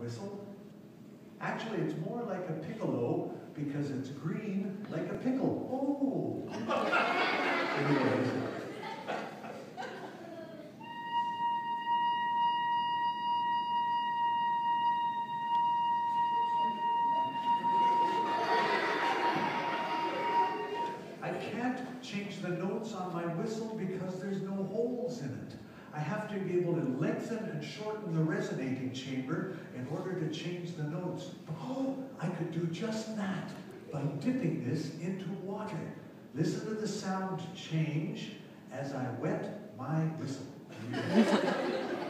whistle. Actually, it's more like a piccolo because it's green like a pickle. Oh! Anyways. I can't change the notes on my whistle because there's no holes in it. I have to be able to lengthen and shorten the resonating chamber in order to change the notes. Oh, I could do just that by dipping this into water. Listen to the sound change as I wet my whistle.